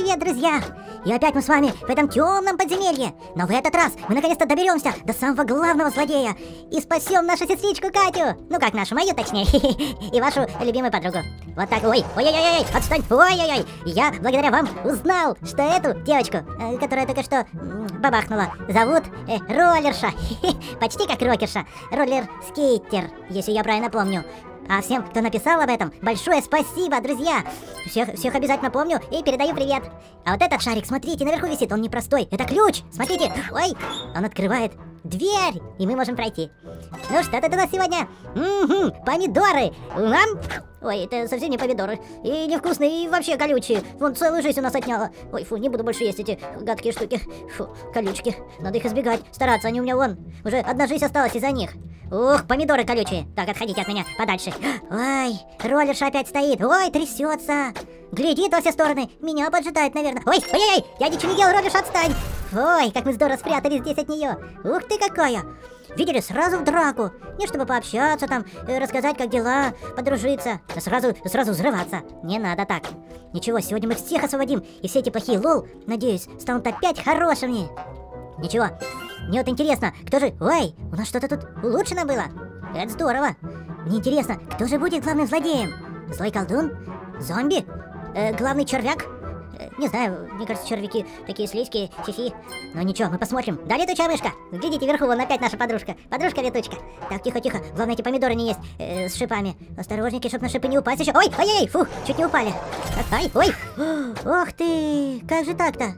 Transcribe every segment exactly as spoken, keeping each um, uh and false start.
Привет, друзья! И опять мы с вами в этом темном подземелье. Но в этот раз мы наконец-то доберемся до самого главного злодея и спасем нашу сестричку Катю. Ну как нашу, мою точнее. И вашу любимую подругу. Вот так. Ой, ой-ой-ой, отстань. Ой-ой-ой. Я благодаря вам узнал, что эту девочку, которая только что бабахнула, зовут э, Роллерша. Почти как рокерша. Роллер-скейтер, если я правильно помню. А всем, кто написал об этом, большое спасибо, друзья! Всех, всех обязательно помню и передаю привет. А вот этот шарик, смотрите, наверху висит, он непростой. Это ключ, смотрите. Ой, он открывает дверь, и мы можем пройти. Ну что тут у нас сегодня? Угу, помидоры. Нам? Ой, это совсем не помидоры. И невкусные, и вообще колючие. Вон целую жизнь у нас отняла. Ой, фу, не буду больше есть эти гадкие штуки. Фу, колючки. Надо их избегать, стараться. Они у меня вон, уже одна жизнь осталась из-за них. Ух, помидоры колючие. Так, отходите от меня подальше. Ой, роллерша опять стоит. Ой, трясется. Глядит во все стороны. Меня поджидает, наверное. Ой, ой-ой, я ничего не делал, роллерша, отстань. Ой, как мы здорово спрятались здесь от нее. Ух ты какая. Видели, сразу в драку. Не чтобы пообщаться там, рассказать, как дела, подружиться. А сразу, сразу взрываться. Не надо так. Ничего, сегодня мы всех освободим. И все эти плохие лол, надеюсь, станут опять хорошими. Ничего. Мне вот интересно, кто же... Ой, у нас что-то тут улучшено было. Это здорово. Мне интересно, кто же будет главным злодеем? Злой колдун? Зомби? Э, главный червяк? Э, не знаю, мне кажется, червяки такие слизкие, фифи. Но ничего, мы посмотрим. Да, летучая мышка. Глядите, вверху, вон опять наша подружка. Подружка-летучка. Так, тихо-тихо. Главное, эти помидоры не есть э, с шипами. Осторожники, чтоб на шипы не упасть еще. Ой, ой-ой, фу, чуть не упали. Ай, ой. Ох ты, как же так-то?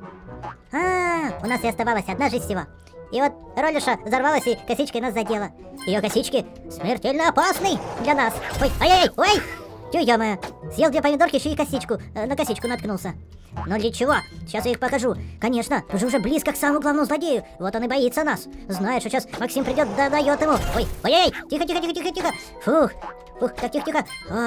А, у нас и оставалась одна жизнь всего. И вот роллерша взорвалась и косичкой нас задела. Ее косички смертельно опасны для нас. Ой, ой-ой, ой! Тю, ё-моё, съел две помидорки, еще и косичку, э, на косичку наткнулся. Но для чего? Сейчас я их покажу. Конечно, уже уже близко к самому главному злодею. Вот он и боится нас. Знает, что сейчас Максим придет, да дает ему. Ой, ой-ой, тихо-тихо-тихо-тихо-тихо. Фух, фух, так тихо-тихо.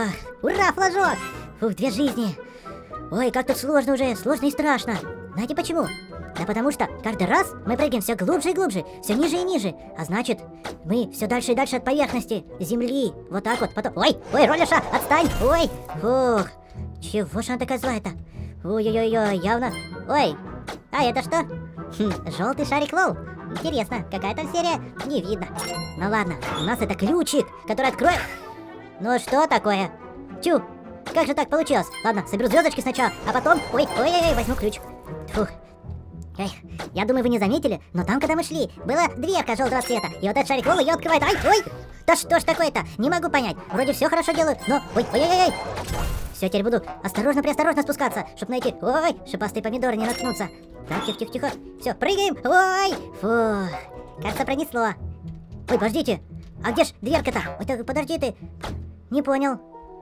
Ура, флажок. Фух, две жизни. Ой, как тут сложно уже, сложно и страшно. Знаете почему? Да потому что каждый раз мы прыгаем все глубже и глубже, все ниже и ниже. А значит, мы все дальше и дальше от поверхности земли. Вот так вот, потом... Ой, ой, роллерша, отстань! Ой, фух. Чего же она такая злая-то? Ой-ой-ой, явно... Ой, а это что? Хм, желтый шарик лол. Интересно, какая там серия? Не видно. Ну ладно, у нас это ключик, который откроет... Ну что такое? Тю, как же так получилось? Ладно, соберу звездочки сначала, а потом... Ой, ой-ой-ой, возьму ключ. Фух. Эй, я думаю, вы не заметили, но там, когда мы шли, была дверка желтого цвета. И вот этот шарик лол ее открывает. Ай, ой! Да что ж такое-то? Не могу понять. Вроде все хорошо делаю, но... Ой, ой-ой-ой! Все, теперь буду осторожно-преосторожно спускаться, чтобы найти... Ой, шипастые помидоры не наткнуться. Так, тихо-тихо-тихо. Все, прыгаем. Ой! Фух. Кажется, пронесло. Ой, подождите. А где ж дверка-то? Ой, так, подожди ты. Не понял.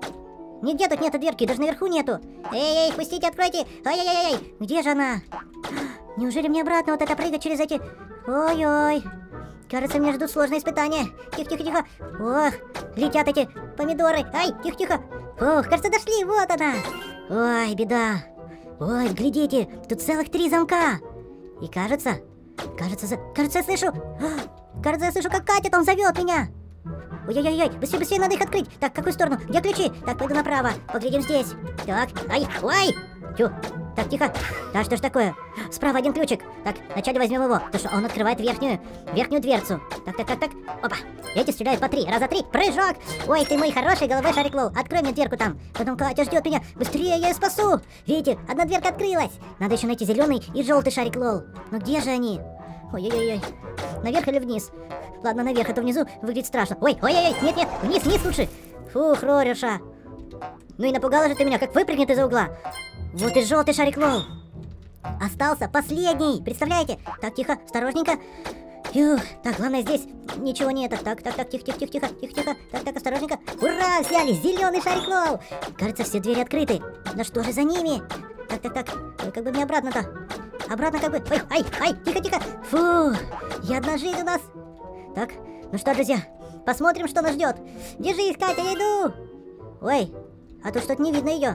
Нигде тут нету дверки, даже наверху нету. Эй-эй, пустите, откройте. Ай-яй-яй-яй. Где же она? Неужели мне обратно вот это прыгать через эти... Ой-ой. Кажется, меня ждут сложные испытания. Тихо-тихо-тихо. Ох, летят эти помидоры. Ай, тихо-тихо. Ох, кажется, дошли, вот она. Ой, беда. Ой, глядите, тут целых три замка. И кажется, кажется, кажется, я слышу... Кажется, я слышу, как Катя там зовет меня. Ой-ой-ой, быстрее, быстрее, надо их открыть. Так, в какую сторону? Где ключи? Так, пойду направо. Поглядим здесь. Так, ай, ой. Тю. Так, тихо. Да что ж такое? Справа один ключик. Так, вначале возьмем его, потому что он открывает верхнюю, верхнюю дверцу. Так, так, так, так. Опа. Эти стреляют по три. Раза три. Прыжок. Ой, ты мой хороший головой шарик лол. Открой мне дверку там. Потом Катя ждет меня. Быстрее, я ее спасу. Видите, одна дверка открылась. Надо еще найти зеленый и желтый шарик лол. Но где же они? Ой-ой-ой. Наверх или вниз? Ладно, наверх, это внизу выглядит страшно. Ой, ой-ой-ой, нет-нет, вниз, вниз лучше. Фух, роллерша. Ну и напугала же ты меня, как выпрыгнет из-за угла. Вот и желтый шарик лол. Остался последний, представляете? Так, тихо, осторожненько. Фух, так, главное здесь ничего нет. Так, так, так, тихо-тихо-тихо, тихо-тихо. Так, так, осторожненько. Ура, взяли зеленый шарик лол. Кажется, все двери открыты. Да что же за ними? Так, так, так, ой, как бы мне обратно-то? Обратно как бы... Ой, ай, ай, тихо-тихо. Фу, и одна жизнь у нас. Так, ну что, друзья, посмотрим, что нас ждет. Держись, Катя, я иду. Ой, а тут что-то не видно ее.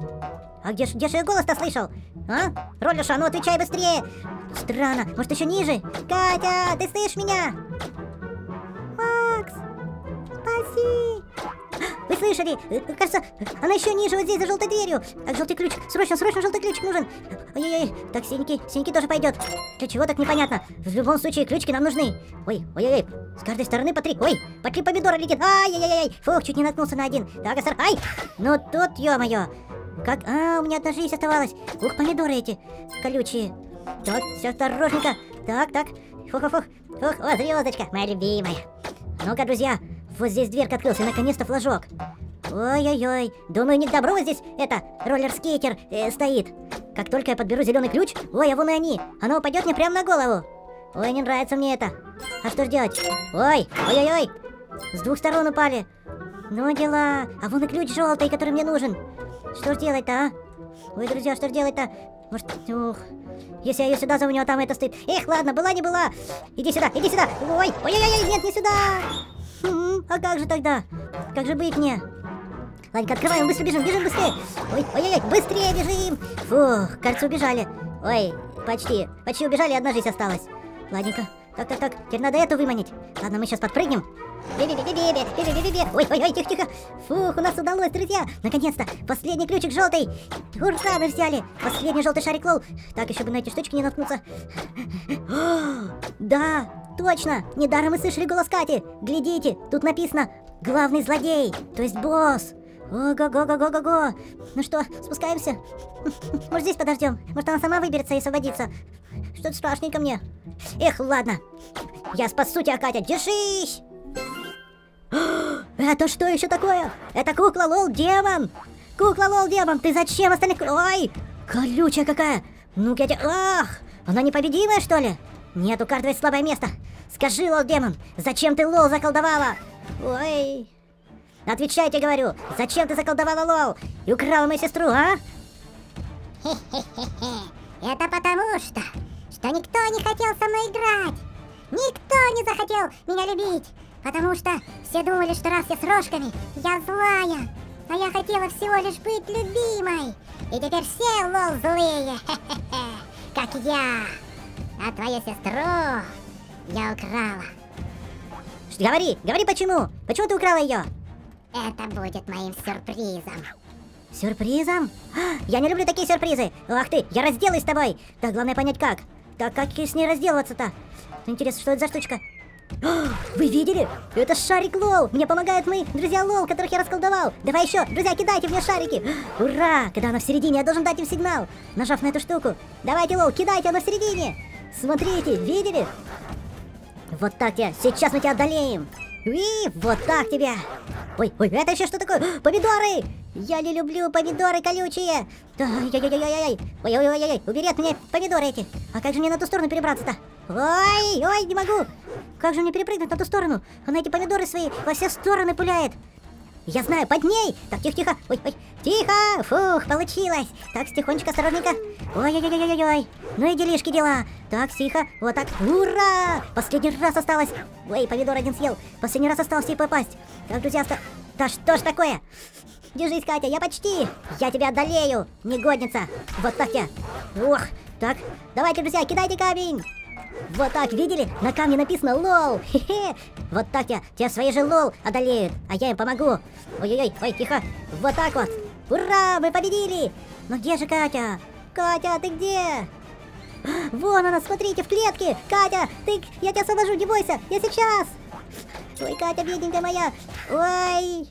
А где ж, где ж я голос-то слышал? А? Роллерша, ну отвечай быстрее. Странно, может еще ниже? Катя, ты слышишь меня? Макс, спаси. Вы слышали? Э, Кажется, она еще ниже, вот здесь, за желтой дверью. Так, желтый ключ. Срочно, срочно желтый ключик нужен. Ой-ой-ой. Так, синенький, синенький тоже пойдет. Для чего так непонятно? В любом случае, ключики нам нужны. Ой, ой-ой-ой. С каждой стороны по три. Ой, по три помидора летит. Ай-яй-яй-яй. Фух, чуть не наткнулся на один. Так, а сэр. Ай! Ну тут, ё-моё. Как? А, у меня одна жизнь оставалась. Ух, помидоры эти колючие. Так, все осторожненько. Так, так. Фух-фух-фух. Фух, о, звездочка, моя любимая. Ну-ка, друзья, вот здесь дверка открылась, и наконец-то флажок. Ой-ой-ой, думаю, не к добру здесь это, роллер-скейтер э, стоит. Как только я подберу зеленый ключ, ой, а вон и они, оно упадет мне прямо на голову. Ой, не нравится мне это. А что ж делать? Ой, ой-ой-ой, с двух сторон упали. Ну дела, а вон и ключ желтый, который мне нужен. Что ж делать-то, а? Ой, друзья, что ж делать-то? Может, ух, если я ее сюда завоню, а там это стоит. Эх, ладно, была не была. Иди сюда, иди сюда. Ой, ой-ой-ой, нет, не сюда. М-м, а как же тогда? Как же быть мне? Ладненько, открываем, быстро бежим, бежим быстрее. Ой, ой-ой-ой, быстрее бежим. Фух, кажется, убежали. Ой, почти, почти убежали, одна жизнь осталась. Ладненько, так, так, так, теперь надо эту выманить. Ладно, мы сейчас подпрыгнем. Би-би-би-би-би-би-би-би-би. Ой, ой, ой, тихо-тихо. Фух, у нас удалось, друзья. Наконец-то, последний ключик желтый. Ура, мы взяли. Последний желтый шарик лол. Так, еще бы на эти штучки не наткнуться. Да, точно. Недаром мы слышали голос Кати. Глядите, тут написано «Главный злодей», то есть босс. Ого-го-го-го-го-го. Ну что, спускаемся? Может, здесь подождем? Может, она сама выберется и освободится? Что-то страшненько мне. Эх, ладно. Я спасу тебя, Катя, держись! Это что еще такое? Это кукла Лол Демон! Кукла Лол Демон, ты зачем остальных... Ой, колючая какая! Ну-ка я тебя... Ах, она непобедимая, что ли? Нет, у каждого есть слабое место. Скажи, Лол Демон, зачем ты Лол заколдовала? Ой... Отвечайте, говорю, зачем ты заколдовала Лол и украла мою сестру, а? Хе-хе-хе-хе. Это потому что, что никто не хотел со мной играть. Никто не захотел меня любить. Потому что все думали, что раз я с рожками, я злая. А я хотела всего лишь быть любимой. И теперь все Лол злые. Хе-хе-хе. Как я. А твою сестру я украла. Говори, говори почему? Почему ты украла ее? Это будет моим сюрпризом. Сюрпризом? Я не люблю такие сюрпризы. Ах ты, я разделаюсь с тобой. Так, главное понять как. Так, как с ней разделываться-то? Интересно, что это за штучка? Вы видели? Это шарик Лол. Мне помогают мои друзья Лол, которых я расколдовал. Давай еще, друзья, кидайте мне шарики. Ура! Когда она в середине, я должен дать им сигнал, нажав на эту штуку. Давайте, Лол, кидайте, она в середине. Смотрите, видели? Вот так тебя, сейчас мы тебя одолеем. И вот так тебя. Ой, ой, это еще что такое? Помидоры! Я не люблю помидоры колючие. Ой-ой-ой-ой-ой. Ой-ой-ой-ой. Убери от меня помидоры эти. А как же мне на ту сторону перебраться-то? Ой, ой, не могу. Как же мне перепрыгнуть на ту сторону? Она эти помидоры свои во все стороны пуляет. Я знаю, под ней. Так, тихо-тихо. Ой, ой, тихо. Фух, получилось. Так, тихонечко, осторожненько. Ой-ой-ой-ой-ой. Ну и делишки дела. Так, тихо. Вот так. Ура! Последний раз осталось. Ой, помидор один съел. Последний раз осталось ей попасть. Так, друзья, оста... Да что ж такое? Держись, Катя, я почти. Я тебя одолею, негодница. Вот так я. Ох, так. Давайте, друзья, кидайте камень. Вот так, видели? На камне написано «Лол». Хе-хе. Вот так я, тебя свои же Лол одолеют, а я им помогу. Ой-ой-ой, ой, тихо. Вот так вот. Ура, мы победили. Но где же Катя? Катя, ты где? Вон она, смотрите, в клетке. Катя, ты, я тебя освобожу, не бойся, я сейчас. Ой, Катя, бедненькая моя. Ой.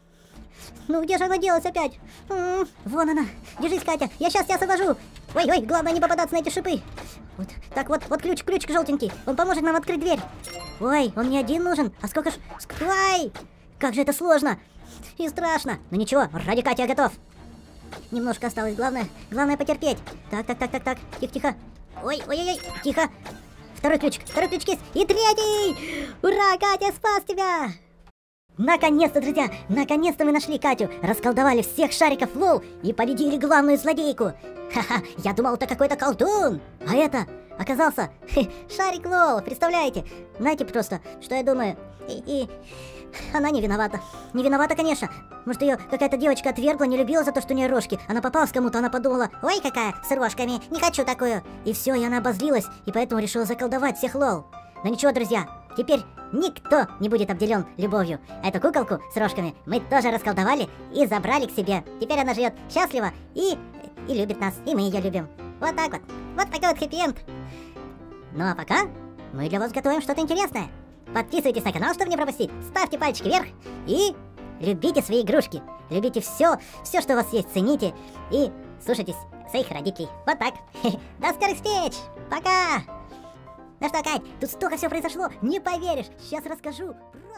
Ну, где же она делась опять? М-м, вон она. Держись, Катя, я сейчас тебя освобожу. Ой-ой, главное не попадаться на эти шипы. Вот, так вот, вот ключ, ключик желтенький. Он поможет нам открыть дверь. Ой, он не один нужен. А сколько ж... Ой, как же это сложно. И страшно. Но ничего, ради Кати я готов. Немножко осталось, главное, главное потерпеть. Так, так, так, так, так, тихо-тихо. Ой-ой-ой, тихо. Второй ключик, второй ключик есть. И третий. Ура, Катя, спас тебя. Наконец-то, друзья, наконец-то мы нашли Катю, расколдовали всех шариков Лол и победили главную злодейку. Ха-ха, я думал, это какой-то колдун, а это оказался хе, шарик Лол, представляете? Знаете просто, что я думаю, и, и она не виновата. Не виновата, конечно. Может, ее какая-то девочка отвергла, не любила за то, что у нее рожки. Она попалась кому-то, она подумала, ой, какая, с рожками, не хочу такую. И все, и она обозлилась, и поэтому решила заколдовать всех Лол. Но ничего, друзья, теперь никто не будет обделен любовью. А эту куколку с рожками мы тоже расколдовали и забрали к себе. Теперь она живет счастливо и, и любит нас, и мы ее любим. Вот так вот. Вот такой вот хэппи-энд. Ну а пока мы для вас готовим что-то интересное. Подписывайтесь на канал, чтобы не пропустить. Ставьте пальчики вверх и любите свои игрушки. Любите все, все, что у вас есть, цените и слушайтесь своих родителей. Вот так. До скорых встреч. Пока. Ну что, Кать, тут столько всего произошло, не поверишь. Сейчас расскажу.